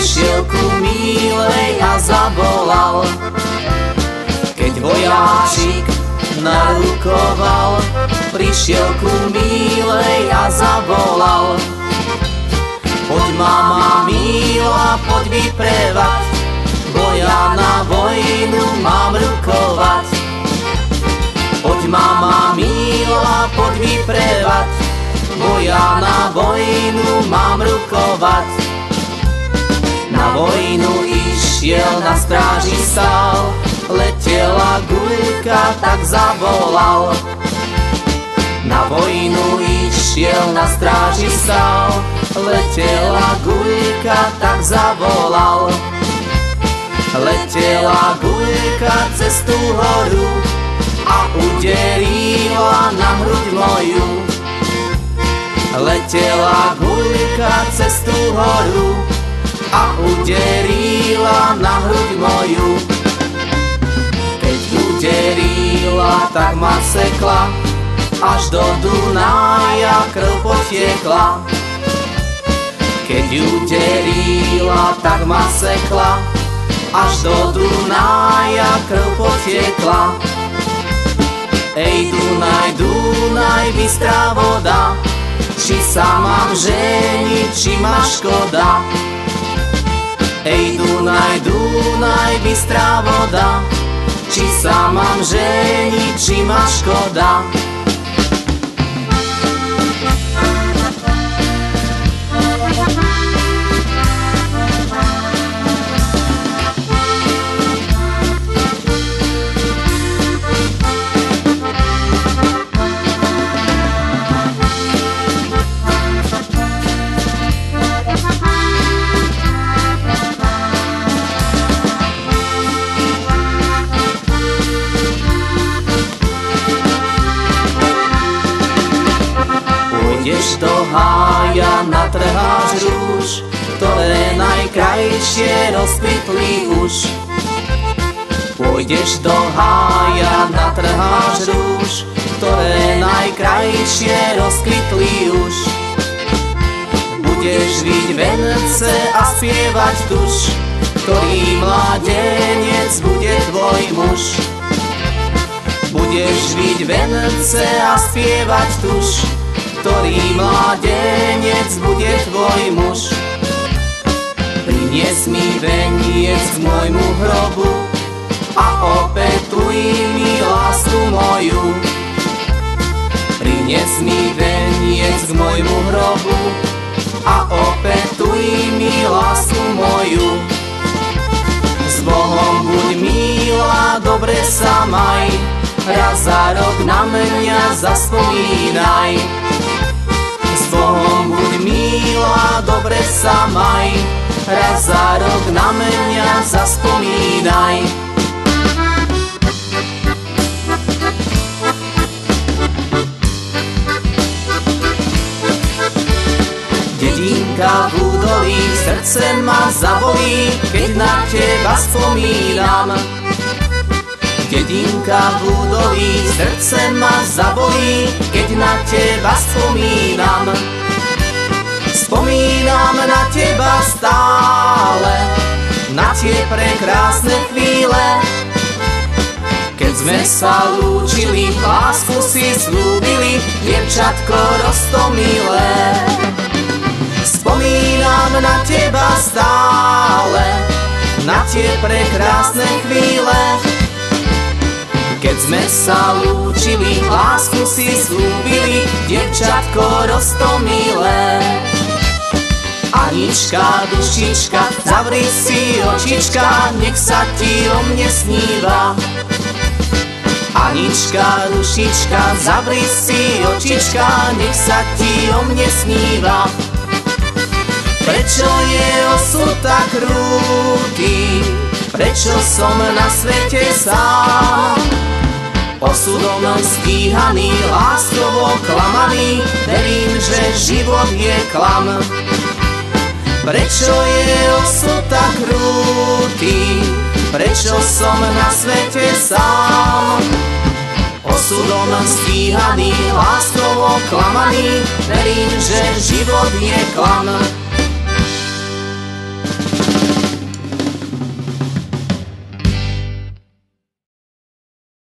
prišiel ku milej a zavolal. Keď vojáčik narukoval, prišiel ku milej a zavolal. Poď mama milá, poď vyprevať, bo ja na vojnu mám rukovať. Poď mama milá, poď vyprevať, bo ja na vojnu mám rukovať. Na vojnu išiel, na stráži stál, letela guľka, tak zavolal. Na vojnu išiel, na stráži stál, letela guľka, tak zavolal. Letela guľka cez tú horu a uderila na hruď moju. Letela guľka cez tú horu a uderila na hruď moju. Keď uderila, tak ma sekla, až do Dunaja krv potiekla. Keď uderila, tak ma sekla, až do Dunaja krv potiekla. Ej Dunaj, Dunaj, bystrá voda, či sa mám ženiť, či ma škoda. Ej Dunaj, Dunaj, bystrá voda, či sa mám ženiť, či ma škoda. Pôjdeš do hája, natrháš rúž, ktoré najkrajšie rozkvitli už. Pôjdeš do hája, natrháš rúž, ktoré najkrajšie rozkvitli už. Budeš viť vence a spievať tuž, ktorý mládenec bude tvoj muž. Budeš viť vence a spievať tuž, ktorý mládenec bude tvoj muž. Prinies mi veniec k môjmu hrobu a opätuj mi lásku moju. Prinies mi veniec k môjmu hrobu a opätuj mi lásku moju. S Bohom buď milá, dobre sa maj, raz za rok na mňa zaspomínaj. S Bohom buď milá, dobre sa maj, raz za rok na mňa zaspomínaj. Dedinka v údolí, srdce ma zabolí, keď na teba spomínam. Dedinka v údolí, srdce ma zabolí, keď na teba spomínam. Spomínam na teba stále, na tie prekrásne chvíle, keď sme sa lúčili, lásku si slúbili, dievčatko roztomilé. Spomínam na teba stále, na tie prekrásne chvíle, keď sme sa lúčili, lásku si slúbili, dievčatko roztomilé. Anička, dušička, zavri si očička, nech sa ti o mne sníva. Anička, dušička, zavri si očička, nech sa ti o mne sníva. Prečo je osud tak krúty, prečo som na svete sám? Osudom stíhaný, láskovo klamaný, verím, že život je klam. Prečo je osud tak krúty, prečo som na svete sám? Osudom stíhaný, láskovo klamaný, verím, že život je klam.